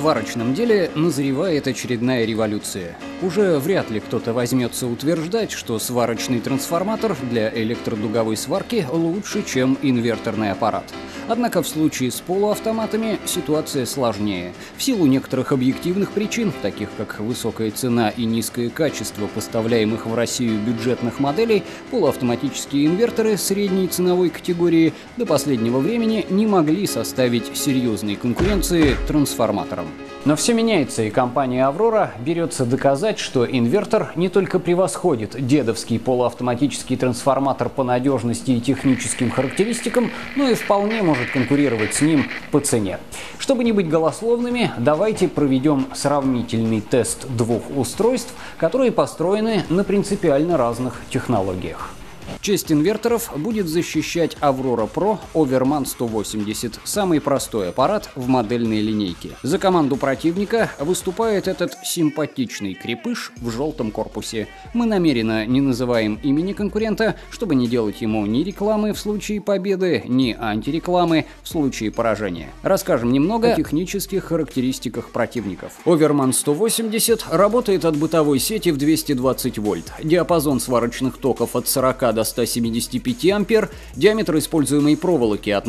сварочном деле назревает очередная революция. Уже вряд ли кто-то возьмется утверждать, что сварочный трансформатор для электродуговой сварки лучше, чем инверторный аппарат. Однако в случае с полуавтоматами ситуация сложнее. В силу некоторых объективных причин, таких как высокая цена и низкое качество поставляемых в Россию бюджетных моделей, полуавтоматические инверторы средней ценовой категории до последнего времени не могли составить серьезной конкуренции трансформаторам. Но все меняется, и компания «Аврора» берется доказать, что инвертор не только превосходит дедовский полуавтоматический трансформатор по надежности и техническим характеристикам, но и вполне может конкурировать с ним по цене. Чтобы не быть голословными, давайте проведем сравнительный тест двух устройств, которые построены на принципиально разных технологиях. Честь инверторов будет защищать Аврора Pro Overman 180, самый простой аппарат в модельной линейке. За команду противника выступает этот симпатичный крепыш в желтом корпусе. Мы намеренно не называем имени конкурента, чтобы не делать ему ни рекламы в случае победы, ни антирекламы в случае поражения. Расскажем немного о технических характеристиках противников. Overman 180 работает от бытовой сети в 220 вольт. Диапазон сварочных токов от 40 до 175 ампер, диаметр используемой проволоки от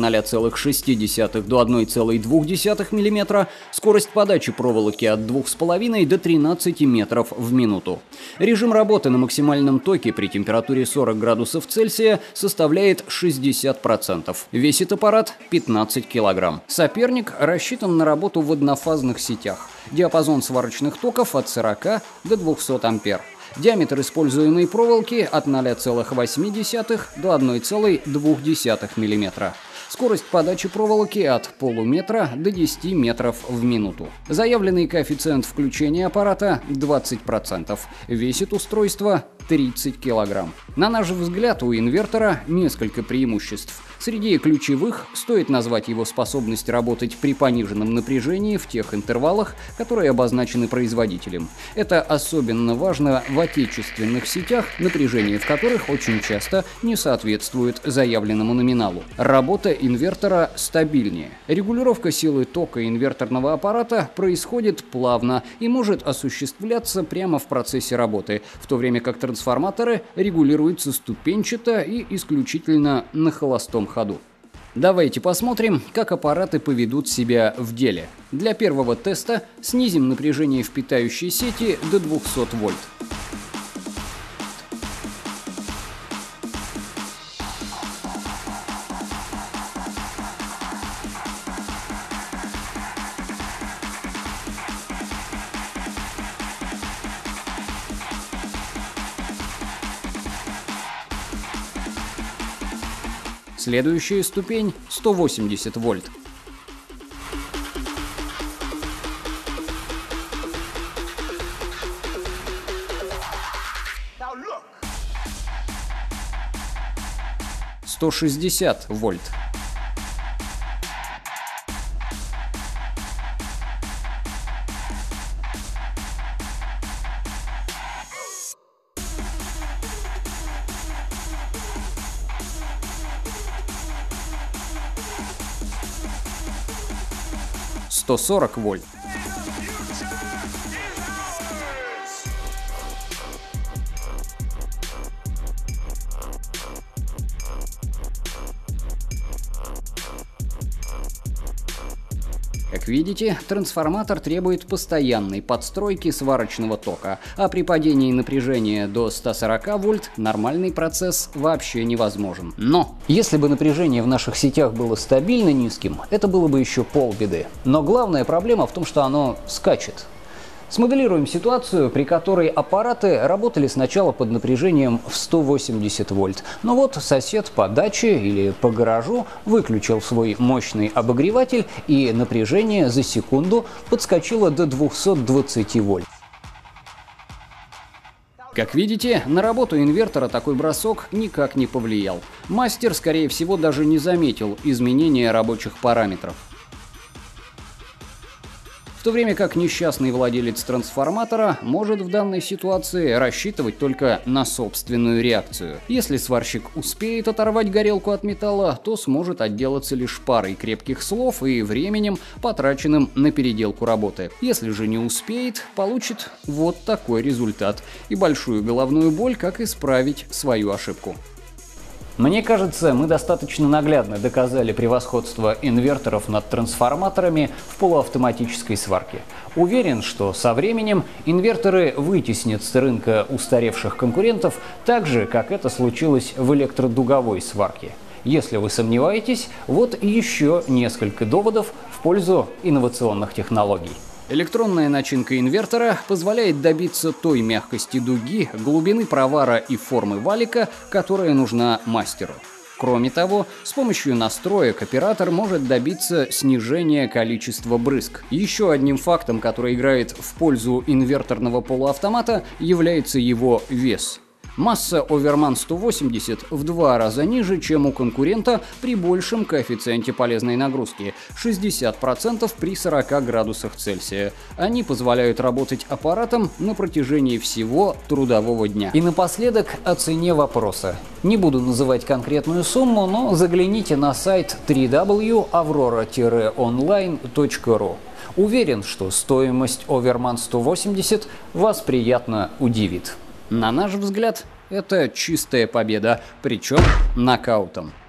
0,6 до 1,2 мм, скорость подачи проволоки от 2,5 до 13 метров в минуту. Режим работы на максимальном токе при температуре 40 градусов Цельсия составляет 60%. Весит аппарат 15 кг. Соперник рассчитан на работу в однофазных сетях. Диапазон сварочных токов от 40 до 200 ампер. Диаметр используемой проволоки от 0,8 до 1,2 мм. Скорость подачи проволоки от полуметра до 10 метров в минуту. Заявленный коэффициент включения аппарата 20%. Весит устройство 30 кг. На наш взгляд, у инвертора несколько преимуществ. Среди ключевых стоит назвать его способность работать при пониженном напряжении в тех интервалах, которые обозначены производителем. Это особенно важно в отечественных сетях, напряжение в которых очень часто не соответствует заявленному номиналу. Работа инвертора стабильнее. Регулировка силы тока инверторного аппарата происходит плавно и может осуществляться прямо в процессе работы, в то время как трансформаторы регулируются ступенчато и исключительно на холостом ходу. Давайте посмотрим, как аппараты поведут себя в деле. Для первого теста снизим напряжение в питающей сети до 200 вольт. Следующая ступень – 180 вольт. – 160 вольт. – 140 вольт. Как видите, трансформатор требует постоянной подстройки сварочного тока, а при падении напряжения до 140 вольт нормальный процесс вообще невозможен. Но если бы напряжение в наших сетях было стабильно низким, это было бы еще полбеды. Но главная проблема в том, что оно скачет. Смоделируем ситуацию, при которой аппараты работали сначала под напряжением в 180 вольт. Но вот сосед по даче или по гаражу выключил свой мощный обогреватель, и напряжение за секунду подскочило до 220 вольт. Как видите, на работу инвертора такой бросок никак не повлиял. Мастер, скорее всего, даже не заметил изменения рабочих параметров. то время как несчастный владелец трансформатора может в данной ситуации рассчитывать только на собственную реакцию. Если сварщик успеет оторвать горелку от металла, то сможет отделаться лишь парой крепких слов и временем, потраченным на переделку работы. Если же не успеет, получит вот такой результат и большую головную боль, как исправить свою ошибку. Мне кажется, мы достаточно наглядно доказали превосходство инверторов над трансформаторами в полуавтоматической сварке. Уверен, что со временем инверторы вытеснят с рынка устаревших конкурентов так же, как это случилось в электродуговой сварке. Если вы сомневаетесь, вот еще несколько доводов в пользу инновационных технологий. Электронная начинка инвертора позволяет добиться той мягкости дуги, глубины провара и формы валика, которая нужна мастеру. Кроме того, с помощью настроек оператор может добиться снижения количества брызг. Еще одним фактом, который играет в пользу инверторного полуавтомата, является его вес. Масса Overman 180 в 2 раза ниже, чем у конкурента при большем коэффициенте полезной нагрузки – 60% при 40 градусах Цельсия. Они позволяют работать аппаратом на протяжении всего трудового дня. И напоследок о цене вопроса. Не буду называть конкретную сумму, но загляните на сайт www.aurora-online.ru. Уверен, что стоимость Overman 180 вас приятно удивит. На наш взгляд, это чистая победа, причем нокаутом.